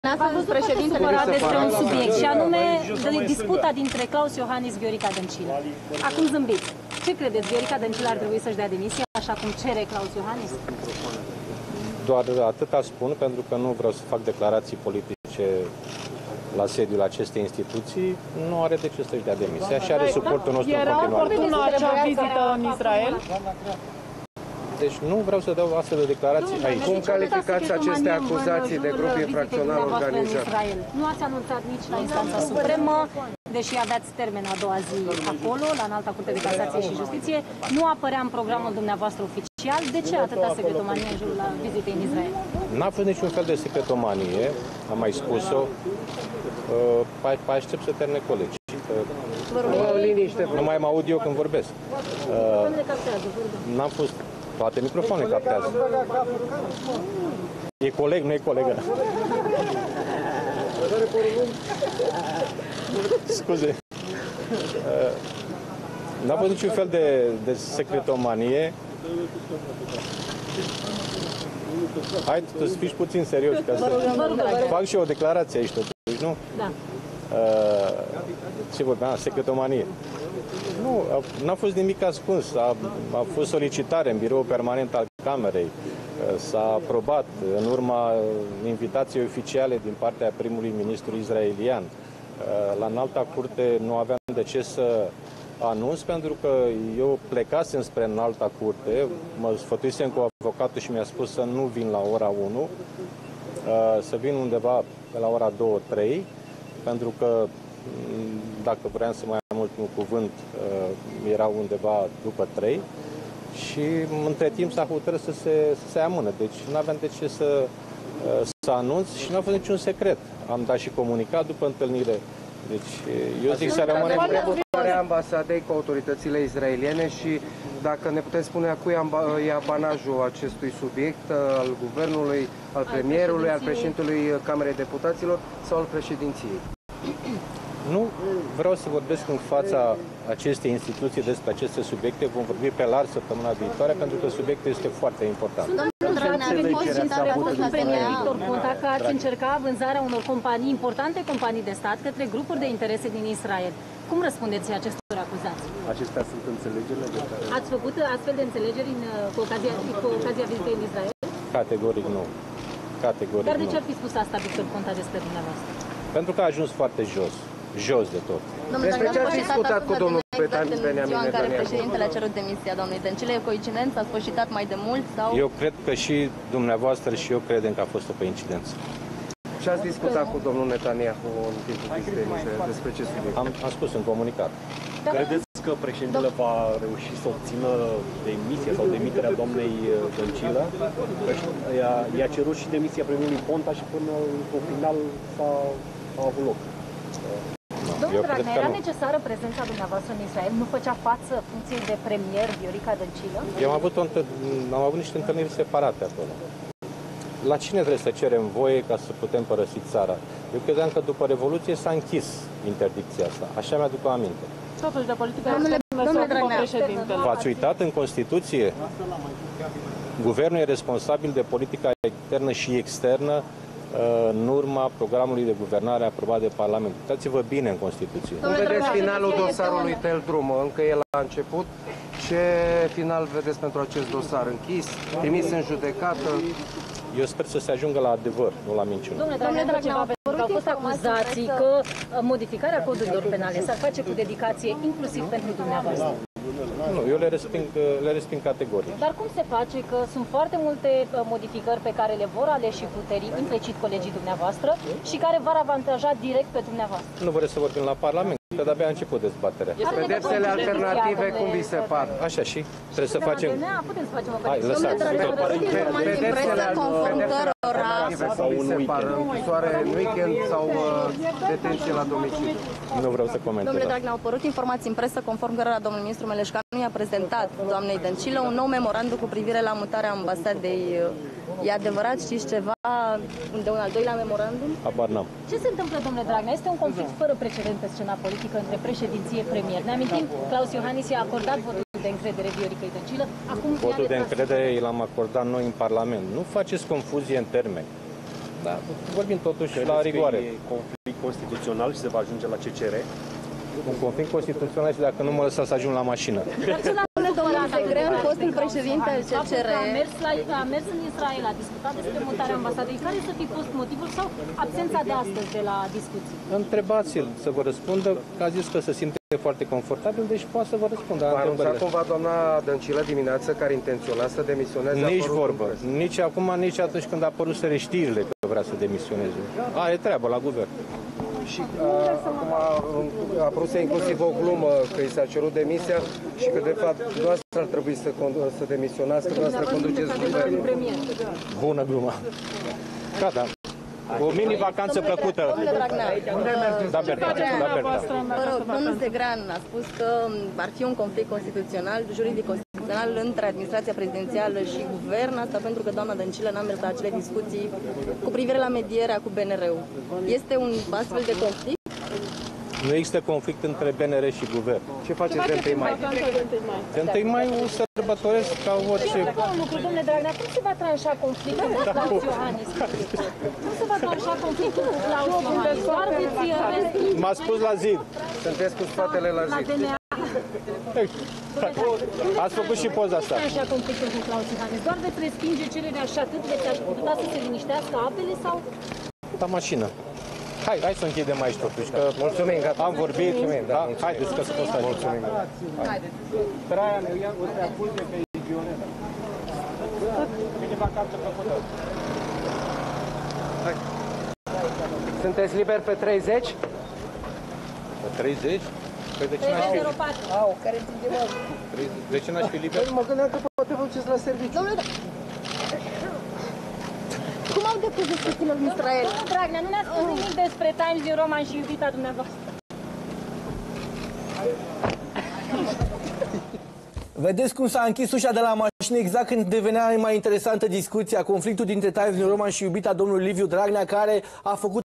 Astăzi președintele vorba despre un subiect, și anume disputa dintre Klaus Iohannis și Viorica Dăncilă. Acum zâmbiți. Ce credeți? Viorica Dăncilă ar trebui să-și dea demisia, așa cum cere Klaus Iohannis? Doar atâta spun, pentru că nu vreau să fac declarații politice la sediul acestei instituții. Nu are de ce să-și dea demisia și are suportul nostru în continuare. Era oportună acea vizită în Israel? Deci nu vreau să dau astfel de declarații aici. Cum calificați aceste acuzații de grup infracțional organizat? Nu ați anunțat nici la instanța supremă, deși aveați termen a doua zi acolo, la Înalta Curte de Casație și Justiție. Nu apărea în programul dumneavoastră oficial. De ce atâta secretomanie în jurul vizitei în Israel? N-a fost niciun fel de secretomanie, am mai spus-o. Aștept să termine colegii. Nu mai mă aud eu când vorbesc. N-am fost. Toate microfoanele captează. E coleg, nu e colegă. Scuze. N-a fost niciun fel de secretomanie. Hai să fiți puțin serios, ca să fac și o declarație aici, totuși, nu? Da. Ce vorbeam? Secretomanie. Nu, n-a fost nimic ascuns. A fost solicitare în birou permanent al Camerei. S-a aprobat în urma invitației oficiale din partea primului ministru israelian. La Înalta Curte nu aveam de ce să anunț, pentru că eu plecasem spre Înalta Curte, mă sfătuisem cu avocatul și mi-a spus să nu vin la ora 1, să vin undeva pe la ora 2-3, pentru că dacă vreau să mai am ultimul cuvânt, era undeva după 3 și între timp s-a hotărât să se amână. Deci nu aveam de ce să anunț și nu a fost niciun secret. Am dat și comunicat după întâlnire. Deci eu zic să rămânem ambasadei cu autoritățile israeliene și dacă ne puteți spune a cui e apanajul acestui subiect, al guvernului, al premierului, al președintelui Camerei Deputaților sau al președinției? Nu vreau să vorbesc în fața acestei instituții despre aceste subiecte. Vom vorbi pe larg săptămâna viitoare, pentru că subiectul este foarte important. Premier Victor Ponta că ați încercat vânzarea unor companii importante, companii de stat, către grupuri de interese din Israel. Cum răspundeți acestor acuzații? Acestea sunt înțelegerile de care... Ați făcut astfel de înțelegeri cu ocazia vizitei în Israel? Categoric nu. Categoric Dar de ce nu. ar fi spus asta Victor Ponta despre dumneavoastră? Pentru că a ajuns foarte jos. Jos de tot. Despre ce ați discutat cu domnul Benjamin Ziua în care Netanyahu? președintele a cerut demisia domnului Dăncilă, e coincidență? Ați fost citat mai de mult? Sau? Eu cred că și dumneavoastră și eu credem că a fost o coincidență. Ce ați discutat cu domnul Netanyahu în timpul vizitei în Israel? Despre ce subiect? Am spus în comunicat. Credeți că președintele va reuși să obțină demisia sau demiterea doamnei Dăncilă? I-a cerut și demisia premierului Ponta și până în final s-a avut loc. Domnul Dragnea, era necesară prezența dumneavoastră în Israel? Nu făcea față funcției de premier Viorica Dăncilă? Eu am avut niște întâlniri separate acolo. La cine trebuie să cerem voie ca să putem părăsi țara? Eu credeam că după Revoluție s-a închis interdicția asta. Așa mi-aduc aminte. Totuși de politică externă președintele. V-ați uitat în Constituție? Guvernul e responsabil de politica internă și externă în urma programului de guvernare aprobat de Parlament. Uitați-vă bine în Constituție. Cum vedeți finalul dosarului Teldrum? Încă el a început. Ce final vedeți pentru acest dosar? Închis? Trimis în judecată? Eu sper să se ajungă la adevăr, nu la minciună. Domnule Dragnea, au fost acuzații că modificarea codurilor penale s-ar face cu dedicație inclusiv pentru dumneavoastră. Nu, eu le resping categoric. Dar cum se face că sunt foarte multe modificări pe care le vor aleși puterii, implicit colegii dumneavoastră, și care v-ar avantaja direct pe dumneavoastră? Nu vreți să vorbim la Parlament, că de-abia a început dezbaterea. Pedepsele alternative, cum vi se par? Așa și? Trebuie să facem... Putem să facem o Hai, lăsați. Pedepsele alternative, cum vi se par? Închisoare în weekend sau detenție la domiciliu? Nu vreau să comentez. Domnule Dragnea, au apărut informații în presă conform cărora domnul ministru Meleșcanu i-a prezentat doamnei Dăncilă un nou memorandum cu privire la mutarea ambasadei. E adevărat? Știți ceva de un al doilea memorandum? Habar n-am. Ce se întâmplă, domnule Dragnea? Este un conflict fără precedent pe scena politică între președinție premier. Ne amintim, Klaus Iohannis i-a acordat votul de încredere Vioricăi Dăncilă. Acum votul de încredere l-am acordat noi în Parlament. Nu faceți confuzie în termeni. Da, vorbim totuși Credeți la că rigoare. e conflict constituțional și se va ajunge la CCR? Un conflict constituțional și dacă nu mă lăsați să ajung la mașină. Domnul Segrean, fostul președinte al CCR. A mers în Israel, a discutat despre mutarea ambasadei. Care să fi fost motivul sau absența de astăzi de la discuții? Întrebați-l să vă răspundă, că a zis că se simte foarte confortabil, deci poate să vă răspundă. A anunțat cumva doamna Dăncilă dimineață care intenționa să demisioneze? Nici vorbă. Nici acum, nici atunci când a apărut știrile că vrea să demisioneze. Are treabă la guvern. Și acum a apărut inclusiv o glumă că i s-a cerut demisia și că de fapt dumneavoastră ar trebui să demisionați, că dumneavoastră conduceți guvernul. Bună glumă. Gata. O mini-vacanță plăcută. Domnule Dragnea, Da, Berta. vă rog, domnul Segrean a spus că ar fi un conflict constituțional, juridic constituțional între administrația prezidențială și guvern, asta pentru că doamna Dăncilă n-a mers la acele discuții cu privire la medierea cu BNR-ul. Este un astfel de conflict? Nu există conflict între BNR și guvern. Ce faceți de 1 mai? De 1 mai o sărbătoresc ca orice... Un lucru, domnule Dragnea, cum se va tranșa conflictul cu Claus Iohannis? Cum se va tranșa conflictul cu Claus Iohannis? Doar veți M-a spus la zi. Sunteți cu spatele la la zi. DNA. Ați făcut și poza asta. Tranșa conflictul cu Claus Iohannis. Doar veți respinge cererea și atât veți ajuta să se liniștească apele sau... La mașină. Hai să închidem aici totuși, că Mulțumim, gata. am vorbit. Mulțumim, da, mulțumim. Haideți că să poți să mulțumim. Traian, o să acuze pe Ioneta. Bine vacanță făcută. Sunteți liberi pe 30? Pe 30? Păi de ce n-aș fi? Au, care ține mă? De ce n-aș fi liber? Mă gândeam că poate vă duceți la serviciu. Domnule, cum au depus discuțiile în Israel? Domnul Dragnea, nu ne-ați spus nimic despre Times New Roman și iubita dumneavoastră. Vedeți cum s-a închis ușa de la mașină exact când devenea mai interesantă discuția, conflictul dintre Times New Roman și iubita domnului Liviu Dragnea, care a făcut